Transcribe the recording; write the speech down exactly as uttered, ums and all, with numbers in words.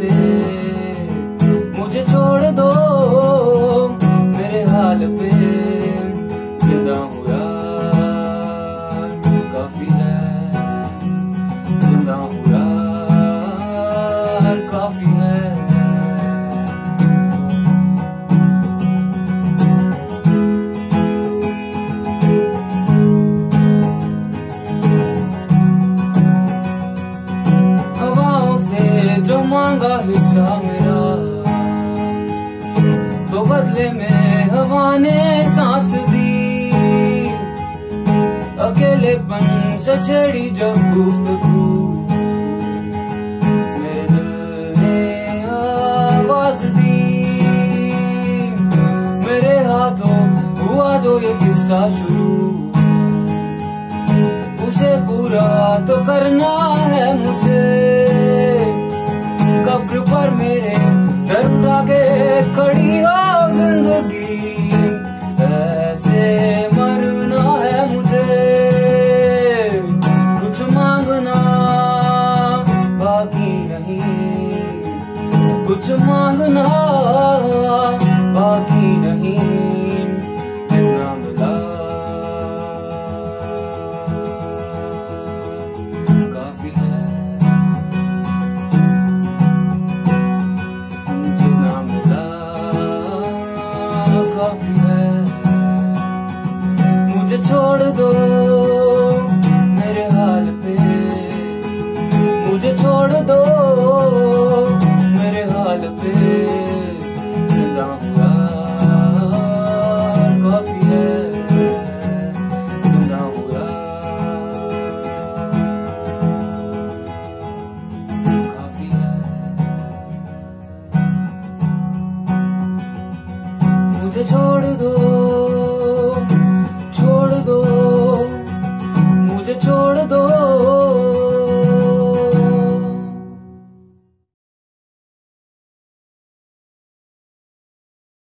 पे, मुझे छोड़ दो मेरे हाल पे, जिंदा हूँ यार काफी है, जिंदा हूँ यार काफी है। जो मांगा हिस्सा मेरा, तो बदले में हवा ने सांस दी, अकेलेपन से छेड़ी जब गुफ्तगू, मेरे दिल ने आवाज दी, मेरे हाथों हुआ जो ये किस्सा शुरू, उसे पूरा तो करना है मुझे, कब्र पर मेरे सर उठा के खड़ी हो जिंदगी, ऐसे मरना है मुझे, कुछ मांगना बाकी नहीं, कुछ मांगना बाकी नहीं, जितना मिला काफी है। मुझे छोड़ दो मेरे हाल पे, मुझे छोड़ दो मेरे हाल पे, जिंदा हूँ यार काफी है, जिंदा हूँ यार काफी है। मुझे छोड़